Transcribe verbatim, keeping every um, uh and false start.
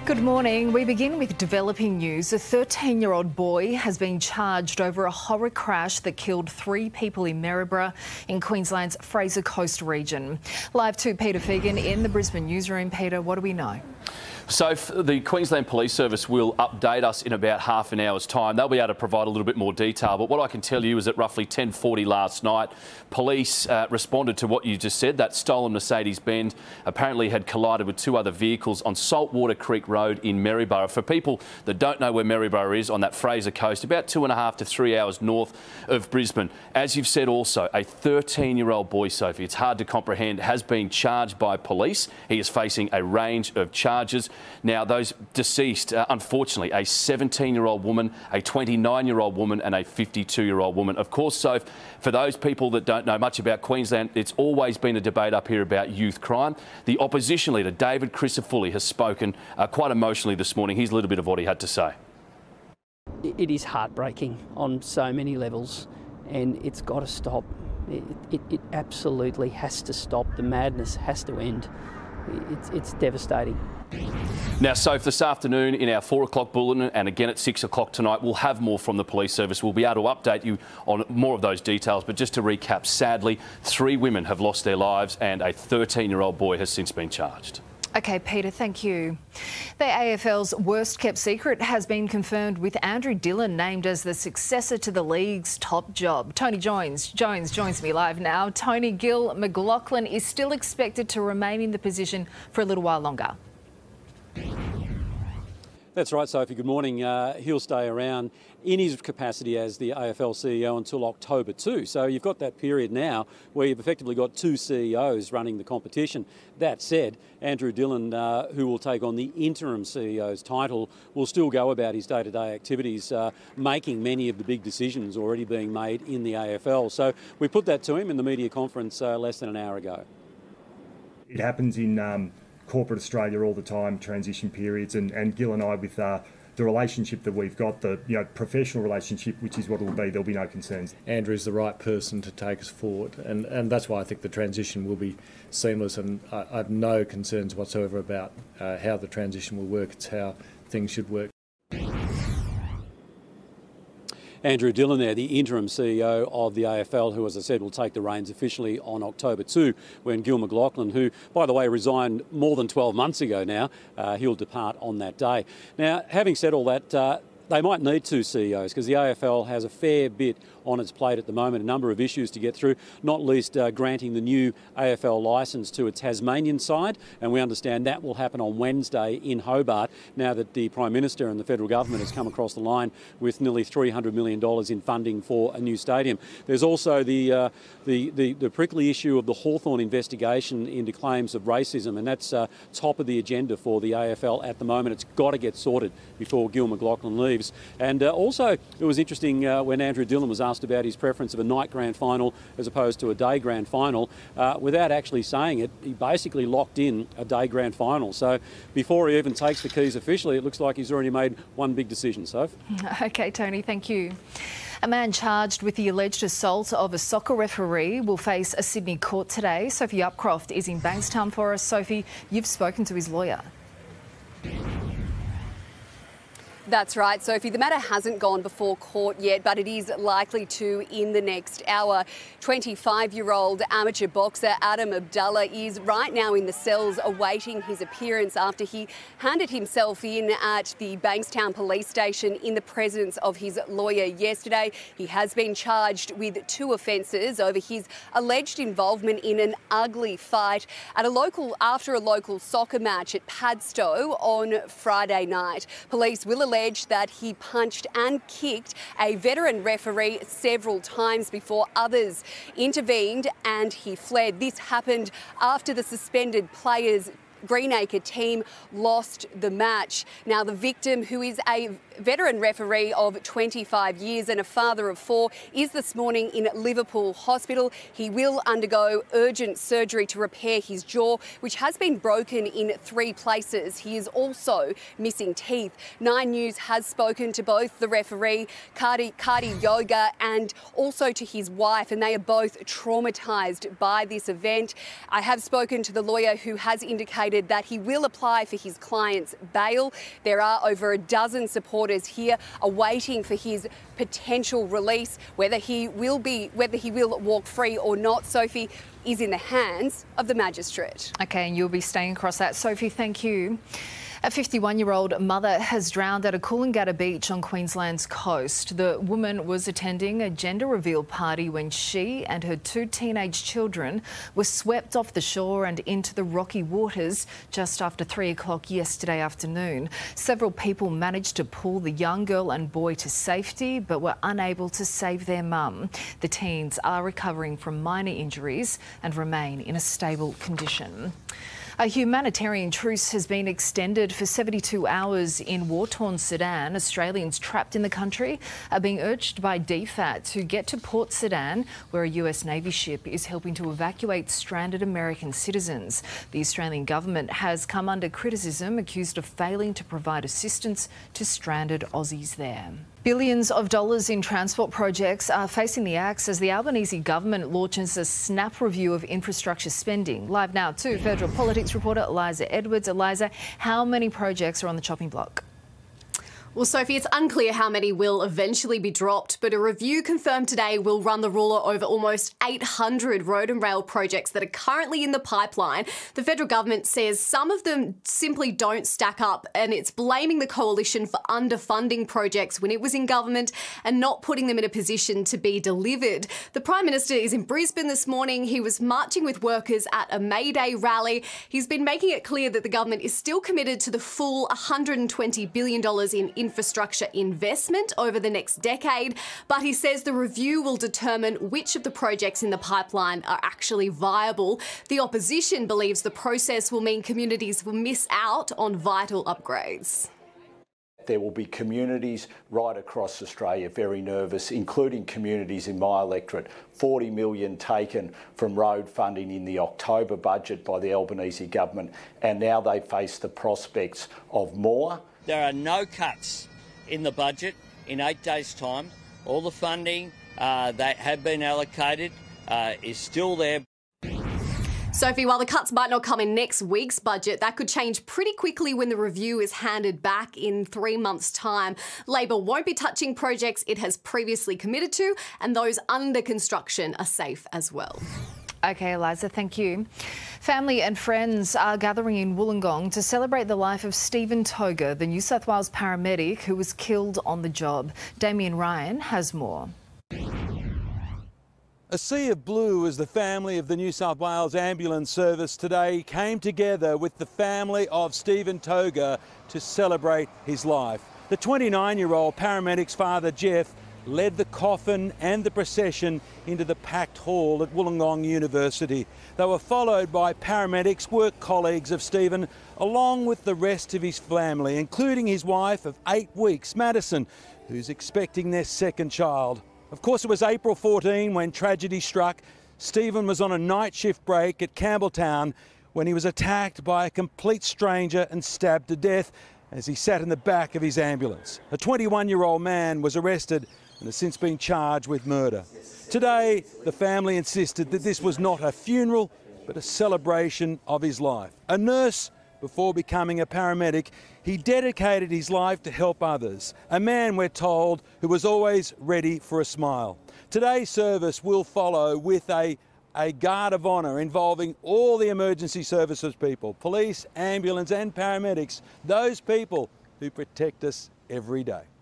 Good morning. We begin with developing news. A thirteen-year-old boy has been charged over a horror crash that killed three people in Maryborough in Queensland's Fraser Coast region. Live to Peter Fegan in the Brisbane newsroom. Peter, what do we know? So the Queensland Police Service will update us in about half an hour's time. They'll be able to provide a little bit more detail. But what I can tell you is at roughly ten forty last night, police uh, responded to what you just said. That stolen Mercedes-Benz apparently had collided with two other vehicles on Saltwater Creek Road in Maryborough. For people that don't know where Maryborough is on that Fraser Coast, about two and a half to three hours north of Brisbane. As you've said also, a thirteen-year-old boy, Sophie, it's hard to comprehend, has been charged by police. He is facing a range of charges. Now, those deceased, uh, unfortunately, a seventeen-year-old woman, a twenty-nine-year-old woman and a fifty-two-year-old woman. Of course, so for those people that don't know much about Queensland, it's always been a debate up here about youth crime. The opposition leader, David Crisafulli, has spoken uh, quite emotionally this morning. Here's a little bit of what he had to say. It is heartbreaking on so many levels, and it's got to stop. It, it, it absolutely has to stop. The madness has to end. It's, it's devastating. Now, Soph, this afternoon in our four o'clock bulletin and again at six o'clock tonight, we'll have more from the police service. We'll be able to update you on more of those details. But just to recap, sadly, three women have lost their lives and a thirteen-year-old boy has since been charged. OK, Peter, thank you. The A F L's worst-kept secret has been confirmed with Andrew Dillon named as the successor to the league's top job. Tony Jones, Jones joins me live now. Tony, Gillon McLachlan is still expected to remain in the position for a little while longer. That's right, Sophie. Good morning. Uh, he'll stay around in his capacity as the A F L C E O until October two. So you've got that period now where you've effectively got two C E Os running the competition. That said, Andrew Dillon, uh, who will take on the interim C E O's title, will still go about his day-to-day activities, uh, making many of the big decisions already being made in the A F L. So we put that to him in the media conference uh, less than an hour ago. It happens in Um corporate Australia all the time, transition periods, and, and Gil and I, with uh, the relationship that we've got, the you know professional relationship, which is what it will be, there'll be no concerns. Andrew's the right person to take us forward, and, and that's why I think the transition will be seamless, and I, I have no concerns whatsoever about uh, how the transition will work. It's how things should work. Andrew Dillon there, the interim C E O of the A F L, who, as I said, will take the reins officially on October two, when Gillon McLachlan, who, by the way, resigned more than twelve months ago now, uh, he'll depart on that day. Now, having said all that, uh, they might need two C E Os because the A F L has a fair bit on its plate at the moment, a number of issues to get through, not least uh, granting the new A F L licence to a Tasmanian side, and we understand that will happen on Wednesday in Hobart, now that the Prime Minister and the federal government has come across the line with nearly three hundred million dollars in funding for a new stadium. There's also the, uh, the, the, the prickly issue of the Hawthorn investigation into claims of racism, and that's uh, top of the agenda for the A F L at the moment. It's got to get sorted before Gillon McLachlan leaves. And uh, also, it was interesting uh, when Andrew Dillon was asked about his preference of a night grand final as opposed to a day grand final. Uh, without actually saying it, he basically locked in a day grand final. So before he even takes the keys officially, it looks like he's already made one big decision, Soph. OK, Tony, thank you. A man charged with the alleged assault of a soccer referee will face a Sydney court today. Sophie Upcroft is in Bankstown for us. Sophie, you've spoken to his lawyer. That's right, Sophie. The matter hasn't gone before court yet, but it is likely to in the next hour. twenty-five-year-old amateur boxer Adam Abdullah is right now in the cells awaiting his appearance after he handed himself in at the Bankstown police station in the presence of his lawyer yesterday. He has been charged with two offences over his alleged involvement in an ugly fight at a local after a local soccer match at Padstow on Friday night. Police will allege that he punched and kicked a veteran referee several times before others intervened and he fled. This happened after the suspended players Greenacre team lost the match. Now, the victim, who is a veteran referee of twenty-five years and a father of four, is this morning in Liverpool Hospital. He will undergo urgent surgery to repair his jaw, which has been broken in three places. He is also missing teeth. Nine News has spoken to both the referee, Cardi, Cardi Yoga, and also to his wife, and they are both traumatised by this event. I have spoken to the lawyer who has indicated indicated that he will apply for his client's bail. There are over a dozen supporters here awaiting for his potential release. Whether he will be, whether he will walk free or not, Sophie, is in the hands of the magistrate. Okay, and you'll be staying across that. Sophie, thank you. A fifty-one-year-old mother has drowned at a Coolangatta beach on Queensland's coast. The woman was attending a gender reveal party when she and her two teenage children were swept off the shore and into the rocky waters just after three o'clock yesterday afternoon. Several people managed to pull the young girl and boy to safety but were unable to save their mum. The teens are recovering from minor injuries and remain in a stable condition. A humanitarian truce has been extended for seventy-two hours in war-torn Sudan. Australians trapped in the country are being urged by D F A T to get to Port Sudan, where a U S Navy ship is helping to evacuate stranded American citizens. The Australian government has come under criticism, accused of failing to provide assistance to stranded Aussies there. Billions of dollars in transport projects are facing the axe as the Albanese government launches a snap review of infrastructure spending. Live now to federal politics reporter Eliza Edwards. Eliza, how many projects are on the chopping block? Well, Sophie, it's unclear how many will eventually be dropped, but a review confirmed today will run the ruler over almost eight hundred road and rail projects that are currently in the pipeline. The federal government says some of them simply don't stack up, and it's blaming the coalition for underfunding projects when it was in government and not putting them in a position to be delivered. The Prime Minister is in Brisbane this morning. He was marching with workers at a May Day rally. He's been making it clear that the government is still committed to the full one hundred twenty billion dollars in infrastructure investment over the next decade, but he says the review will determine which of the projects in the pipeline are actually viable. The opposition believes the process will mean communities will miss out on vital upgrades. There will be communities right across Australia very nervous, including communities in my electorate. forty million taken from road funding in the October budget by the Albanese government, and now they face the prospects of more. There are no cuts in the budget in eight days' time. All the funding uh, that had been allocated uh, is still there. Sophie, while the cuts might not come in next week's budget, that could change pretty quickly when the review is handed back in three months' time. Labor won't be touching projects it has previously committed to, and those under construction are safe as well. OK, Eliza, thank you. Family and friends are gathering in Wollongong to celebrate the life of Stephen Toga, the New South Wales paramedic who was killed on the job. Damien Ryan has more. A sea of blue as the family of the New South Wales Ambulance Service today came together with the family of Stephen Toga to celebrate his life. The twenty-nine-year-old paramedic's father, Jeff, led the coffin and the procession into the packed hall at Wollongong University. They were followed by paramedics, work colleagues of Stephen, along with the rest of his family, including his wife of eight weeks, Madison, who's expecting their second child. Of course, it was April fourteenth when tragedy struck. Stephen was on a night shift break at Campbelltown when he was attacked by a complete stranger and stabbed to death as he sat in the back of his ambulance. A twenty-one-year-old man was arrested and has since been charged with murder. Today, the family insisted that this was not a funeral, but a celebration of his life. A nurse before becoming a paramedic, he dedicated his life to help others. A man, we're told, who was always ready for a smile. Today's service will follow with a, a guard of honour involving all the emergency services people, police, ambulance and paramedics, those people who protect us every day.